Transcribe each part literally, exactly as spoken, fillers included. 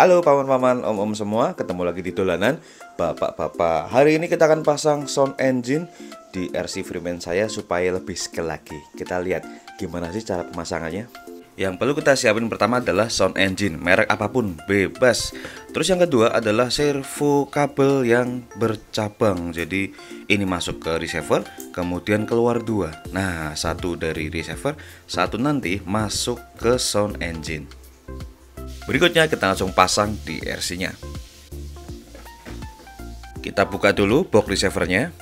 Halo paman-paman, om-om semua, ketemu lagi di dolanan bapak-bapak. Hari ini kita akan pasang sound engine di R C Freeman saya supaya lebih skill lagi. Kita lihat gimana sih cara pemasangannya. Yang perlu kita siapin pertama adalah sound engine, merek apapun, bebas. Terus yang kedua adalah servo kabel yang bercabang. Jadi ini masuk ke receiver, kemudian keluar dua. Nah, satu dari receiver, satu nanti masuk ke sound engine. Berikutnya kita langsung pasang di R C-nya. Kita buka dulu box receivernya.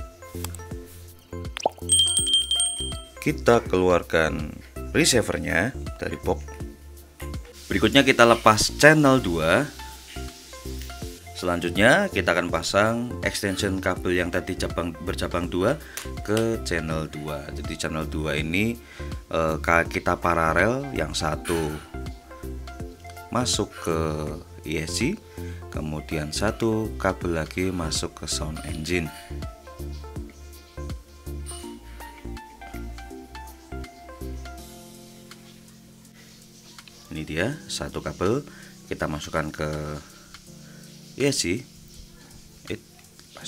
Kita keluarkan receivernya dari box. Berikutnya kita lepas channel dua. Selanjutnya kita akan pasang extension kabel yang tadi cabang bercabang dua ke channel dua. Jadi channel dua ini eh, kita paralel, yang satu masuk ke E S C, kemudian satu kabel lagi masuk ke sound engine. Ini dia satu kabel, kita masukkan ke E S C. It, pas.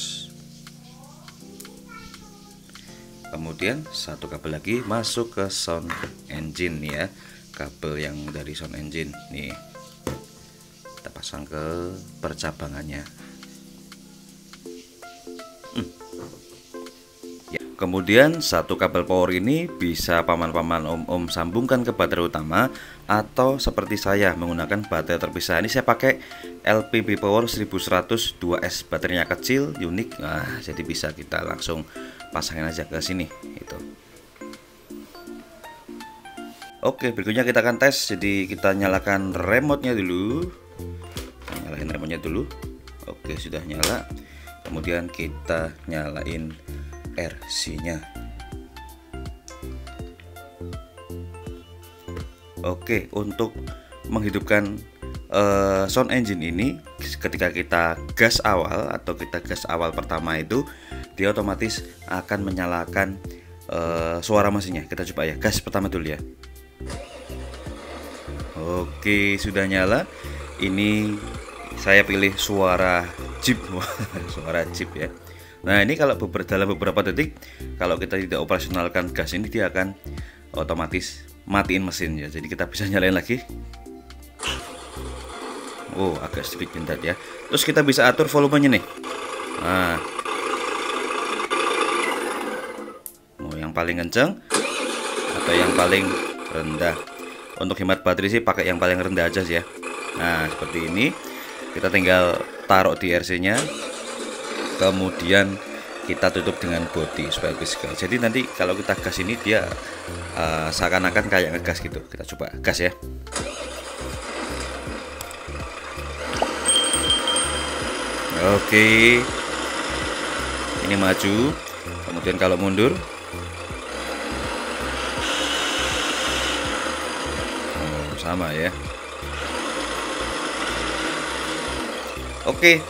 Kemudian satu kabel lagi masuk ke sound engine ya, kabel yang dari sound engine nih. Kita pasang ke percabangannya. hmm. Ya. Kemudian satu kabel power ini bisa paman-paman om-om sambungkan ke baterai utama, atau seperti saya menggunakan baterai terpisah. Ini saya pakai L P B Power seribu seratus dua S, baterainya kecil, unik. Nah, jadi bisa kita langsung pasangin aja ke sini itu. Oke, berikutnya kita akan tes. Jadi kita nyalakan remote-nya dulu. Nyalain remote-nya dulu. Oke, sudah nyala. Kemudian kita nyalain R C-nya. Oke, untuk menghidupkan uh, sound engine ini, ketika kita gas awal atau kita gas awal pertama itu, dia otomatis akan menyalakan uh, suara mesinnya. Kita coba ya, gas pertama dulu ya. Oke, sudah nyala. Ini saya pilih suara Jeep. Suara Jeep ya. Nah, ini kalau beber, dalam beberapa detik, kalau kita tidak operasionalkan gas ini, dia akan otomatis matiin mesin ya. Jadi kita bisa nyalain lagi. Oh, agak sedikit pindah ya. Terus kita bisa atur volumenya nih. Nah, mau yang paling kenceng atau yang paling rendah. Untuk hemat baterai sih pakai yang paling rendah aja sih ya. Nah, seperti ini. Kita tinggal taruh di R C-nya. Kemudian kita tutup dengan bodi supaya lebih skill. Jadi nanti kalau kita gas ini, dia uh, seakan-akan kayak ngegas gitu. Kita coba gas ya. Oke, ini maju. Kemudian kalau mundur, oh, sama ya. Oke,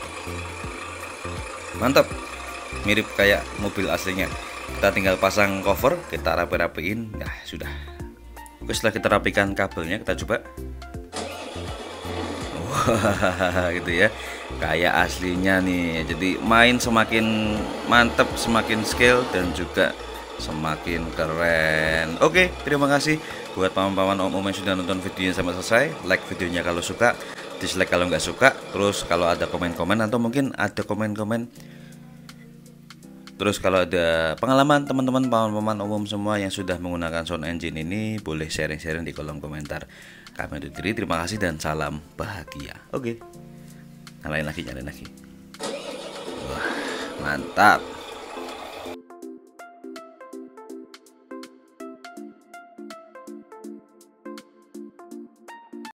mantap, mirip kayak mobil aslinya. Kita tinggal pasang cover, kita rapi-rapiin. Nah, sudah. Oke, setelah kita rapikan kabelnya, kita coba. Wah, gitu ya, kayak aslinya nih. Jadi main semakin mantap, semakin skill, dan juga semakin keren. Oke, terima kasih buat paman-paman om-om yang sudah nonton videonya sampai selesai. Like videonya kalau suka, dislike kalau nggak suka. Terus kalau ada komen-komen, atau mungkin ada komen-komen, terus kalau ada pengalaman teman-teman paman-paman umum semua yang sudah menggunakan sound engine ini, boleh sharing-sharing di kolom komentar. Kami undur diri, terima kasih dan salam bahagia. Oke, nyalain lagi, nyalain lagi. Wah, mantap.